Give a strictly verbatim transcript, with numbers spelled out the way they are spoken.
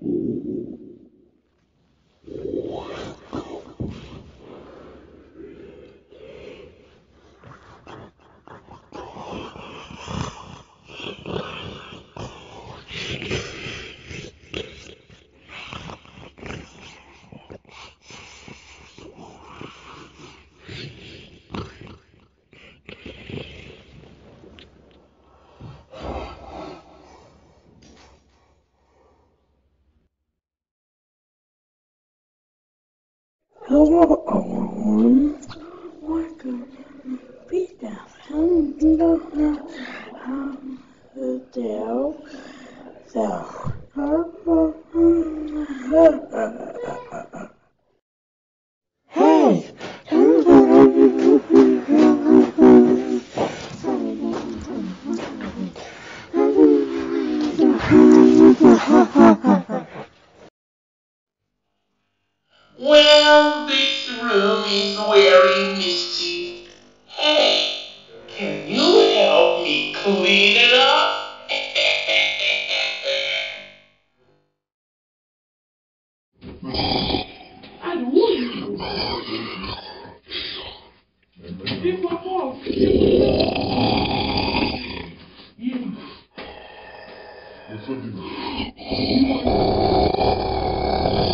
Hello, everyone. Welcome to Peter and the um, Dale. So, hey! Well, this room is very misty. Hey, can you help me clean it up? I don't want to. Give my phone. Yeah. What's up,